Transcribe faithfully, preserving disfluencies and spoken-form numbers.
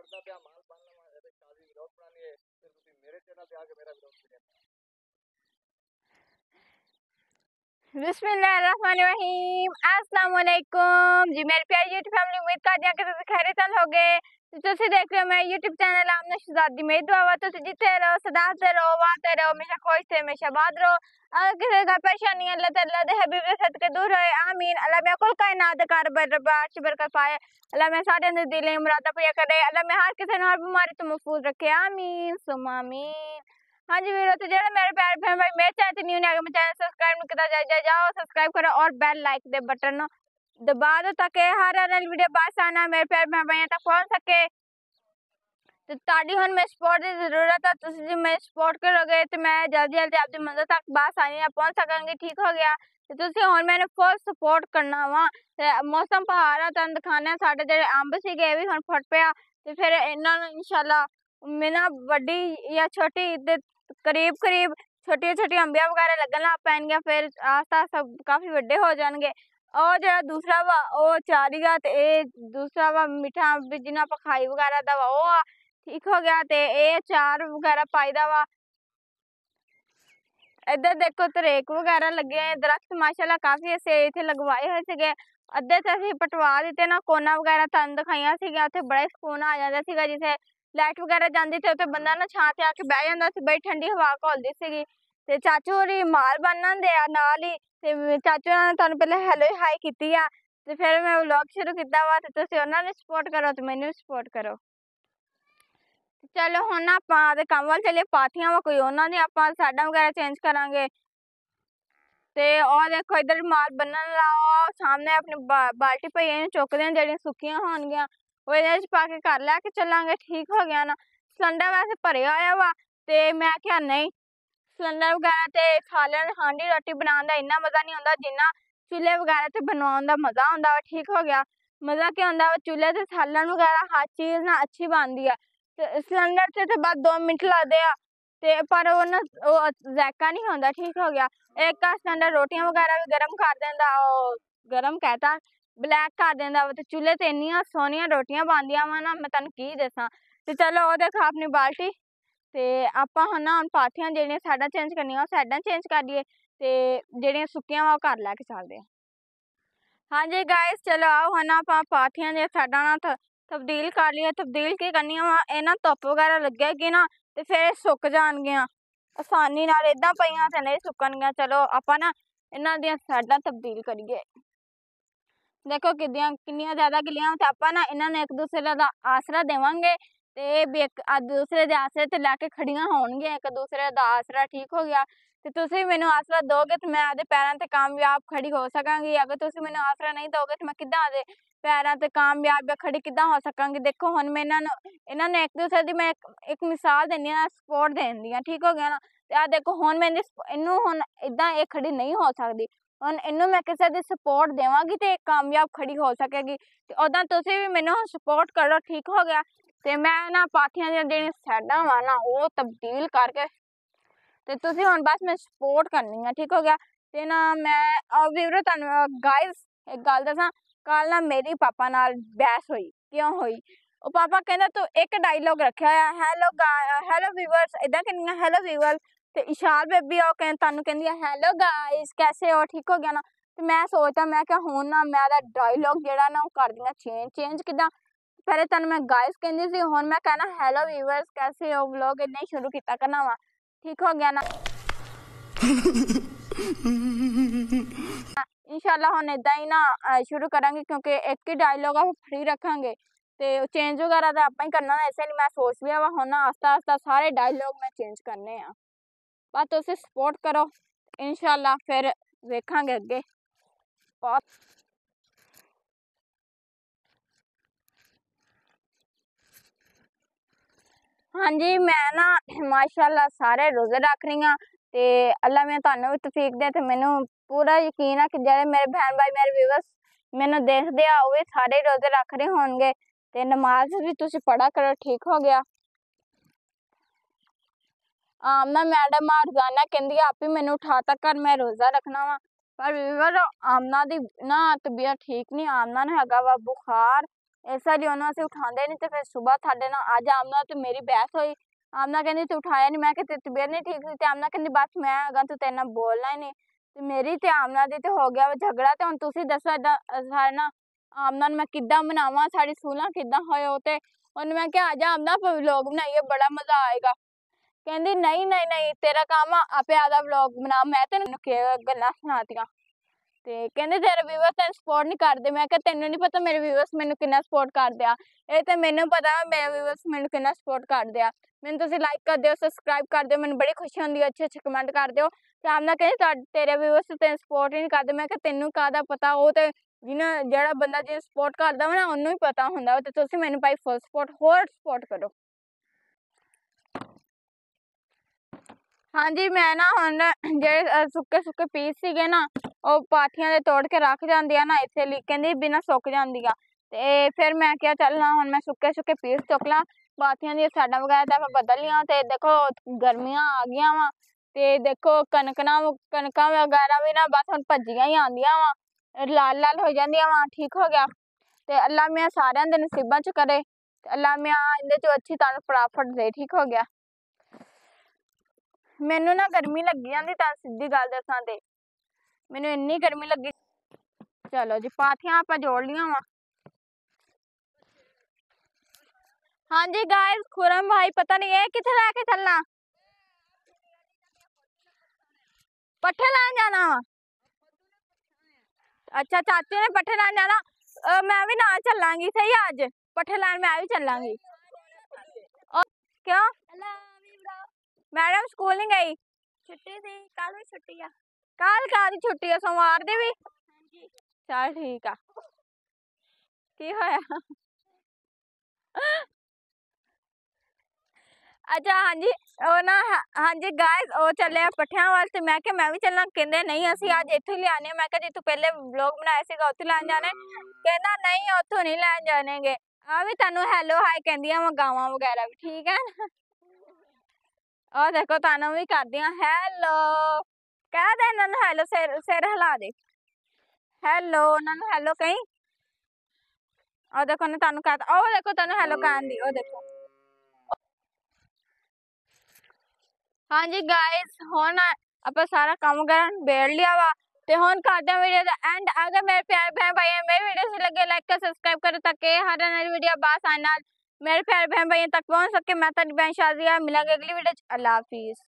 करता पिया माल बनना वा शादी विरोध बनानी है फिर तुसी मेरे चैनल पे आके मेरा विरोध करिए। बिस्मिल्लाहिर्रहमानिर्रहीम अस्सलाम वालेकुम जी मेरे प्यारी यूट्यूब फैमिली, उम्मीद करदी हां कि तुसीं खैरियत हो गए। तुसीं देख रहे हो मेरा यूट्यूब चैनल आमना शहजादी। मेरी दुआ वा तुसीं जिथे रहो सदाते रहो वाते रहो हमेशा खुश थे हमेशा आबाद रहो। अगर किसी का परेशानी अल्लाह ताला दे हबीब के सदके दूर रहे आमीन। अल्लाह मैं कुल कायनात दे कारोबार बार बरकत पाए। अल्लाह मैं सारे दे दिल मुरादा पूरी करे। अल्लाह मैं हर किसी हर बीमारी तो महफूज रखे आमीन सुम्मा आमीन। हाँ जी वीरो, तो जेड़ा मेरे प्यारे बहन भाई मेरे चैनल न्यू ने मेरे चैनल सब्सक्राइब नहीं किया जाए जाओ सब्सक्राइब करो और बेल लाइक दे बटन दबा दो ताकि हर हर वीडियो पास आना मेरे प्यारे बहन भाई तक पहुंच सके। तो ताड़ी हुन मैं सपोर्ट की जरूरत है, तुम जी मैं सपोर्ट करोगे तो मैं जल्दी जल्दी आपकी मंजिल तक बासानी ना पहुंच सकांगी। ठीक हो गया, तो तुसी हुन मैंने फुल सपोर्ट करना वा। मौसम पहाड़ा तन दिखाने साडे जेड़े अंब सीगे भी हुन फट पिया ते फिर इन्हां नूं इंशाल्लाह मेना वड्डी या छोटी करीब करीब छोटी छोटी अंबियां वगैरह लगन लग पैणगियां फिर आस्ता आस्ता काफी वड्डे हो जाणगे। और जेड़ा दूसरा वा ओ चारीगा ते ए दूसरा वा मिठा अंब जिन्हां आपां खाई वगैरह दा वा ओ ठीक हो गया ते ए चार वगैरह पाईदा वा। इधर देखो तरेक वगैरह लगे हैं दरख्त माशाल्लाह काफी ऐसे इथे लगवाए हुए सीगे। अद्धे ते असीं पटवा दिते ना कोना वगैरह तन दिखाईयां सीगियां उत्थे बड़ा सुकून आ जांदा सीगा। जिथे लाइट वगैरह जांदी ते उत्थे बंदा ना छां ते आके बह जांदा सी, बड़ी ठंडी हवा घुलदी सीगी। ते चाचू होरी माल बनन दे आ नाल ही ते चाचू ने तुहानू पहले हेलो हाई कीती आ ते फिर मैं व्लॉग शुरू कीता वा ते तुसीं उन्हां नूं सपोर्ट करो ते मैनूं भी सपोर्ट करो। चलो हुण आपां आपदे काम वल चलीए। पाथियां वा कोई उन्हां दी आपां साइडां वगैरह चेंज करांगे ते और देखो इधर माल बनन ला सामने अपनी बा, बाल्टी पई इहनूं चुकदे आं जेहड़ियां सुक्कियां होणगियां ओह इहदे च पा के घर लैके चलांगे। ठीक हो गया ना। सिलेंडर वैसे भरिया होया वा ते मैं आख्या नहीं सिलेंडर वगैरह ते सालन हांडी रोटी बनाउण दा इन्ना मजा नहीं आउंदा जिन्ना चूल्हे वगैरह ते बनवाउण दा मजा आउंदा वा। ठीक हो गया, मजा क्या आउंदा वा चूल्हे ते सालन वगैरह हर चीज ना अच्छी बनदी है ते सिलेंडर ते ते बस दो मिनट लगदे आ ते पर ओह ना ओह जायका नहीं आउंदा। ठीक हो गया, एक का सिलेंडर रोटियां वगैरह भी गरम कर देंदा ओह गरम कहता ब्लैक कर देंदा वा ते चूल्हे ते इन्नियां सोहणियां रोटियां बनदियां वा ना मैं तुहानू की दसां। ते चलो ओह देखो अपनी बाल्टी ते आपां हुण ना पाथियां जेहड़ियां साइडां चेंज करनियां ओह साइडां चेंज कर लईए ते जेहड़ियां सुक्कियां वा ओह घर लैके चलदे आ। हाँ जी गाइस, चलो आओ हुण आपां पाथियां दी साइडां ना तब्दील कर लईए। तब्दील की करनी वा इन्हां धुप्प वगैरह लगेगी ना ते फिर सुक जाणगियां आसानी नाल, इदां पईयां ते नहीं सुक्कणगियां। चलो आपां ना इन्हां दियां साइडां तब्दील करिए। देखो किदियां किन्नियां ज्यादा गिल्लियां ते आपां ना इन्हां नूं एक दूसरे दा आसरा देवांगे ते भी एक दूसरे दे आसरे ते लैके खड़ियां होणगियां एक दूसरे दा आसरा। ठीक हो गया, ते तुसीं मैनूं आसरा दोगे ते मैं आपदे पैरां ते कामयाब खड़ी हो सकांगी। अगर तुसीं मैनूं आसरा नहीं दोगे तो मैं किद्दां आपदे पैरां ते कामयाब या खड़ी किद्दां हो सकांगी। देखो हुण मैं इन्हां नूं इन्हां नूं एक दूसरे दी मैं एक मिसाल दिन्नी आं सपोर्ट देण दी। ठीक हो गया ना, ते आ देखो हुण मैं इहनूं हुण इदां एह खड़ी नहीं हो सकदी। हुण इहनूं मैं किसे दी सपोर्ट देवांगी ते कामयाब खड़ी हो सकेगी। ते उदां तुसीं भी मैनूं सपोर्ट करो। ठीक हो गया, ते मैं ना पाथियां दी जेहड़ियां साइडां वा ना ओह तब्दील करके ते तुसीं हुण बस मैं सपोर्ट करनी है। ठीक हो गया, ते ना मैं वीरो तुहानू गाइस एक गल दसां कल ना मेरी पापा नाल बहस होई। क्यों होई? ओ पापा कहंदा तू एक डायलॉग रखिया होया हैलो हैलो व्यूअर्स इदां कहंदियां हैलो व्यूअर्स ते इशार बेबी ओ कहंदी तुहानू कहंदी हैलो गाइस कैसे हो। ठीक हो गया ना, ते मैं सोचदा मैं क्या हुण ना मैं दा डायलॉग जेहड़ा ना ओह कर दियां चेंज चेंज किद्दां पहले तुहानू मैं गाइस कहंदी सी हुण मैं कहना हैलो व्यूअर्स कैसे हो। व्लॉग इदां ही शुरू कीता करना वा। ठीक हो गया ना। इंशाल्लाह हुण इदां ही ना शुरू करांगे क्योंकि एक ही डायलॉग आप फ्री रखांगे ते चेंज वगैरह तो आपां ही करना ना, इसलिए मैं सोच लिया वा हुण ना आस्ता आस्ता सारे डायलॉग मैं चेंज करने आ। बस तुसीं सपोर्ट करो इंशाल्लाह फिर वेखांगे अग्गे। हाँ जी, मैं ना माशाल्लाह सारे रोजे रख रही हां ते अल्लाह मैं तुहानू भी तौफीक दे ते मैनू पूरा यकीन है कि जेहड़े मेरे बहन भाई मेरे व्यूअर्स मैनू देखदे आ ओह भी सारे रोजे रख रहे होणगे ते नमाज भी तुसीं पढ़ा करो। ठीक हो गया, आमना मैडम रोजाना कहंदी आप ही मैनू उठाता कर मैं रोजा रखना वा पर व्यूअर आमना दी ना तबीयत ठीक नहीं। आमना नूं हैगा वा बुखार ਇਸ ਲਈ ਉਹਨੂੰ ਅਸੀਂ ਉਠਾਉਂਦੇ ਨਹੀਂ। ਤੇ ਫਿਰ ਸੁਬਾਹ ਸਾਡੇ ਨਾਲ ਅੱਜ ਆਮਨਾ ਤੇ ਮੇਰੀ ਬਹਿਸ ਹੋਈ। ਆਮਨਾ ਕਹਿੰਦੀ ਤੂੰ ਉਠਾਇਆ ਨਹੀਂ। ਮੈਂ ਕਿਹਾ ਤੇਰੀ ਤਬੀਅਤ ਨਹੀਂ ਠੀਕ ਸੀ। ਤੇ ਆਮਨਾ ਕਹਿੰਦੀ ਬਸ ਮੈਂ ਹੈਗਾ ਤੂੰ ਤੇਰੇ ਨਾਲ ਬੋਲਣਾ ਹੀ ਨਹੀਂ। ਤੇ ਮੇਰੀ ਤੇ ਆਮਨਾ ਦੀ ਤੇ ਹੋ ਗਿਆ ਵਾ ਝਗੜਾ। ਤੇ ਹੁਣ ਤੁਸੀਂ ਦੱਸੋ ਏਦਾਂ ਸਾਡੇ ਨਾਲ ਆਮਨਾ ਨੂੰ ਮੈਂ ਕਿੱਦਾਂ ਮਨਾਵਾਂ, ਸਾਡੀ ਸੁਲ੍ਹਾ ਕਿੱਦਾਂ ਹੋਏ। ਉਹ ਤੇ ਉਹਨੂੰ ਮੈਂ ਕਿਹਾ ਆ ਜਾ ਆਮਨਾ ਆਪਾਂ ਵਲੋਗ ਬਣਾਈਏ, ਬੜਾ ਮਜ਼ਾ ਆਏਗਾ। ਕਹਿੰਦੀ ਨਹੀਂ ਨਹੀਂ ਨਹੀਂ ਤੇਰਾ ਕੰਮ ਆ, ਆਪੇ ਆਦਾ ਵਲੋਗ ਬਣਾ, ਮੈਂ ਤੈਨੂੰ ਕੀ ਗੱਲਾਂ ਸੁਣਾਤੀਆਂ। ਤੇ ਕਹਿੰਦੇ ਤੇਰੇ ਵਿਊਅਰਸ ਤੈਨੂੰ ਸਪੋਰਟ ਨਹੀਂ ਕਰਦੇ। ਮੈਂ ਕਿਹਾ ਤੈਨੂੰ ਨਹੀਂ ਪਤਾ ਮੇਰੇ ਵਿਊਅਰਸ ਮੈਨੂੰ ਕਿੰਨਾ ਸਪੋਰਟ ਕਰਦੇ ਆ, ਇਹ ਤੇ ਮੈਨੂੰ ਪਤਾ ਮੇਰੇ ਵਿਊਅਰਸ ਮੈਨੂੰ ਕਿੰਨਾ ਸਪੋਰਟ ਕਰਦੇ ਆ। ਮੈਨੂੰ ਤੁਸੀਂ ਲਾਈਕ ਕਰ ਦਿਓ, ਸਬਸਕ੍ਰਾਈਬ ਕਰ ਦਿਓ, ਮੈਨੂੰ ਬੜੀ ਖੁਸ਼ੀ ਹੁੰਦੀ ਹੈ, ਅੱਛੇ ਅੱਛੇ ਕਮੈਂਟ ਕਰ ਦਿਓ। ਤੇ ਆਮਨਾ ਕਹਿੰਦੀ ਤੇਰੇ ਵਿਊਅਰਸ ਤੈਨੂੰ ਸਪੋਰਟ ਹੀ ਨਹੀਂ ਕਰਦੇ। ਮੈਂ ਕਿਹਾ ਤੈਨੂੰ ਕਾਹਦਾ ਪਤਾ, ਉਹ ਤੇ ਜਿਹਨਾਂ ਜਿਹੜਾ ਬੰਦਾ ਜਿਹਨੂੰ ਸਪੋਰਟ ਕਰਦਾ ਵਾ ਨਾ ਉਹਨੂੰ ਹੀ ਪਤਾ ਹੁੰਦਾ ਵਾ। ਤੇ ਤੁਸੀਂ ਮੈਨੂੰ ਭਾਈ ਫੁੱਲ ਸਪੋਰਟ ਹੋਰ ਸਪੋਰਟ ਕਰੋ। ਹਾਂਜੀ ਮੈਂ ਨਾ ਹੁਣ ਜਿਹੜੇ ਸੁੱਕੇ ਸੁੱਕੇ ਪੀਸ ਸੀਗੇ ਨਾ ਉਹ ਪਾਥੀਆਂ ਦੇ ਤੋੜ ਕੇ ਰੱਖ ਜਾਂਦੀ ਆ ਨਾ, ਇਸੇ ਲਈ ਕਹਿੰਦੀ ਬਿਨਾਂ ਸੁੱਕ ਜਾਂਦੀਆਂ। ਤੇ ਫਿਰ ਮੈਂ ਕਿਹਾ ਚੱਲ ਨਾ ਹੁਣ ਮੈਂ ਸੁੱਕੇ ਸੁੱਕੇ ਪੀਸ ਚੁੱਕ ਲਾਂ, ਪਾਥੀਆਂ ਦੀਆਂ ਸਾਈਡਾਂ ਵਗੈਰਾ ਤਾਂ ਮੈਂ ਬਦਲ ਲਈਆਂ। ਤੇ ਦੇਖੋ ਗਰਮੀਆਂ ਆ ਗਈਆਂ ਵਾ ਤੇ ਦੇਖੋ ਕਣਕਾਂ ਕਣਕਾਂ ਵਗੈਰਾ ਵੀ ਨਾ ਬਸ ਹੁਣ ਭੱਜੀਆਂ ਹੀ ਆਉਂਦੀਆਂ ਵਾ, ਲਾਲ ਲਾਲ ਹੋ ਜਾਂਦੀਆਂ ਵਾ। ਠੀਕ ਹੋ ਗਿਆ। ਤੇ ਅੱਲਾ ਮੀਆਂ ਸਾਰਿਆਂ ਦੇ ਨਸੀਬਾਂ ਚ ਕਰੇ, ਅੱਲਾ ਮੀਆਂ ਇਹਦੇ ਚੋਂ ਅੱਛੀ ਤੁਹਾਨੂੰ ਫਟਾਫਟ ਦੇ। ਠੀਕ ਹੋ ਗਿਆ। ਮੈਨੂੰ ਨਾ ਗਰਮੀ ਲੱਗੀ ਜਾਂਦੀ, ਤਾਂ ਸਿੱਧੀ ਗੱਲ ਦੱਸਾਂ ਤੇ ਮੈਨੂੰ ਇੰਨੀ ਗਰਮੀ ਲੱਗੀ। ਚਲੋ ਜੀ ਪਾਥੀਆਂ ਆਪਾਂ ਜੋੜ ਲੀਆਂ ਵਾ। ਹਾਂਜੀ ਗਾਇਸ ਖੁਰਮ ਭਾਈ ਪਤਾ ਨਹੀਂ ਇਹ ਕਿੱਥੇ ਲੈ ਕੇ ਚੱਲਣਾ, ਪੱਠੇ ਲੈਣ ਜਾਣਾ ਵਾ। ਅੱਛਾ ਚਾਚੂ ਨੇ ਪੱਠੇ ਲੈਣ ਜਾਣਾ, ਅਹ ਮੈਂ ਵੀ ਨਾਲ ਚੱਲਾਂਗੀ। ਸਹੀ ਆ, ਅੱਜ ਪੱਠੇ ਲੈਣ ਮੈਂ ਵੀ ਚੱਲਾਂਗੀ। ਕਿਉਂ ਮੈਡਮ ਸਕੂਲ ਨਹੀਂ ਗਈ? ਛੁੱਟੀ ਸੀ, ਕੱਲ ਵੀ ਛੁੱਟੀ ਆ। ਕੱਲ ਕਾਹਦੀ ਛੁੱਟੀ ਆ, ਸੋਮਵਾਰ ਦੀ ਵੀ? ਚਲ ਠੀਕ ਆ। ਕੀ ਹੋਇਆ? ਅੱਛਾ ਹਾਂਜੀ ਉਹ ਨਾ ਹਾਂਜੀ ਗਾਇਸ ਉਹ ਚੱਲੇ ਆ ਪੱਠਿਆਂ ਵਾਸਤੇ। ਮੈਂ ਕਿਹਾ ਮੈਂ ਵੀ ਚੱਲਾਂ, ਕਹਿੰਦੇ ਨਹੀਂ ਅਸੀਂ ਅੱਜ ਇੱਥੋਂ ਹੀ ਲਿਆਣੇ। ਮੈਂ ਕਿਹਾ ਜੇ ਤੂੰ ਪਹਿਲੇ ਵਲੋਗ ਬਣਾਇਆ ਸੀਗਾ ਉੱਥੇ ਲੈਣ ਜਾਣੇ, ਕਹਿੰਦਾ ਨਹੀਂ ਉੱਥੋਂ ਨਹੀਂ ਲੈਣ ਜਾਣੇਗੇ। ਆ ਵੀ ਤੁਹਾਨੂੰ ਹੈਲੋ ਹਾਈ ਕਹਿੰਦੀਆਂ ਵਾ ਗਾਵਾਂ ਵਗੈਰਾ ਵੀ, ਠੀਕ ਹੈ ਨਾ। ਉਹ ਦੇਖੋ ਤੁਹਾਨੂੰ ਵੀ ਕਰਦੀਆਂ ਹੈਲੋ, ਕਹਿ ਦੇ ਇਹਨਾਂ ਨੂੰ ਹੈਲੋ, ਸਿਰ ਸਿਰ ਹਿਲਾ ਦੇ ਹੈਲੋ, ਉਹਨਾਂ ਨੂੰ ਹੈਲੋ ਕਹੀਂ। ਉਹ ਦੇਖੋ ਨੇ ਤੁਹਾਨੂੰ ਕਹਿ, ਉਹ ਦੇਖੋ ਤੁਹਾਨੂੰ ਹੈਲੋ ਕਹਿਣ ਦੀ, ਉਹ ਦੇਖੋ। ਹਾਂਜੀ ਗਾਇਸ ਹੁਣ ਆਪਾਂ ਸਾਰਾ ਕੰਮ ਵਗੈਰਾ ਨਿਬੇੜ ਲਿਆ ਵਾ ਤੇ ਹੁਣ ਕਰਦੇ ਹਾਂ ਵੀਡੀਓ ਦਾ ਐਂਡ। ਅਗਰ ਮੇਰੇ ਪਿਆਰੇ ਭੈਣ ਭਾਈ ਮੇਰੀ ਵੀਡੀਓ से लगे लाइक कर सब्सक्राइब करो ताकि हर नई वीडियो बस आना मेरे प्यारे बहन भाइयों तक पहुंच सके। मैं तारी बहन शाजिया, मिलेंगे अगली वीडियो। अल्लाह हाफिज।